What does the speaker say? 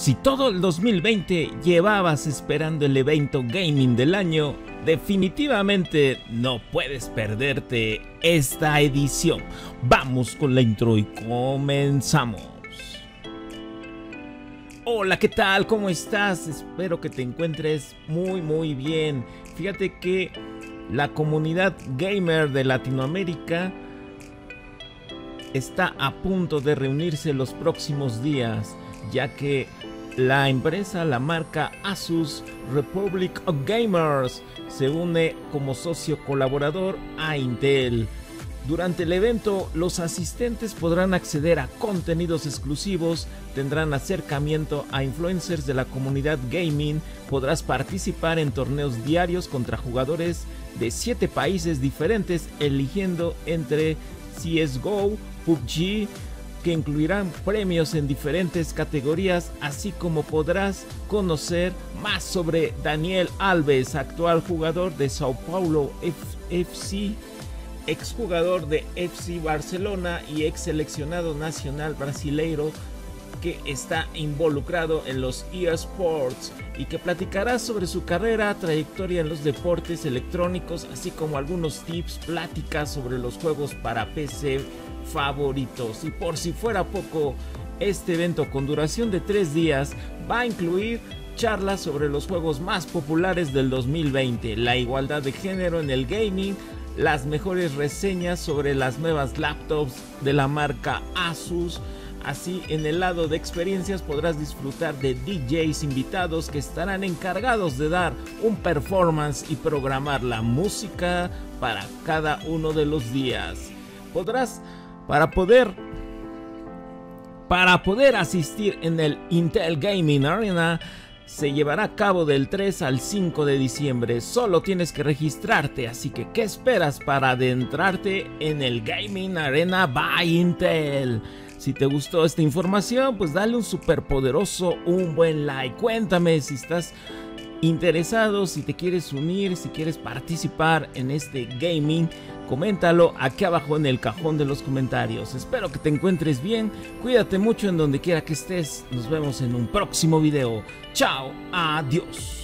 Si todo el 2020 llevabas esperando el evento gaming del año, definitivamente no puedes perderte esta edición. Vamos con la intro y comenzamos. Hola, ¿qué tal? ¿Cómo estás? Espero que te encuentres muy bien. Fíjate que la comunidad gamer de Latinoamérica está a punto de reunirse los próximos días, ya que la empresa, la marca Asus Republic of Gamers, se une como socio colaborador a Intel. Durante el evento, los asistentes podrán acceder a contenidos exclusivos, tendrán acercamiento a influencers de la comunidad gaming, podrás participar en torneos diarios contra jugadores de 7 países diferentes, eligiendo entre CSGO, PUBG, que incluirán premios en diferentes categorías, así como podrás conocer más sobre Daniel Alves, actual jugador de Sao Paulo FC, exjugador de FC Barcelona y ex seleccionado nacional brasileiro que está involucrado en los eSports y que platicará sobre su carrera, trayectoria en los deportes electrónicos, así como algunos tips, pláticas sobre los juegos para PC favoritos. Y por si fuera poco, este evento con duración de 3 días va a incluir charlas sobre los juegos más populares del 2020, la igualdad de género en el gaming, las mejores reseñas sobre las nuevas laptops de la marca Asus. Así, en el lado de experiencias podrás disfrutar de DJs invitados que estarán encargados de dar un performance y programar la música para cada uno de los días. Para poder asistir en el Intel Gaming Arena, se llevará a cabo del 3 al 5 de diciembre. Solo tienes que registrarte, así que ¿qué esperas para adentrarte en el Gaming Arena by Intel? Si te gustó esta información, pues dale un un buen like. Cuéntame si estás interesado, si te quieres unir, si quieres participar en este gaming. Coméntalo aquí abajo en el cajón de los comentarios. Espero que te encuentres bien. Cuídate mucho en donde quiera que estés. Nos vemos en un próximo video. Chao, adiós.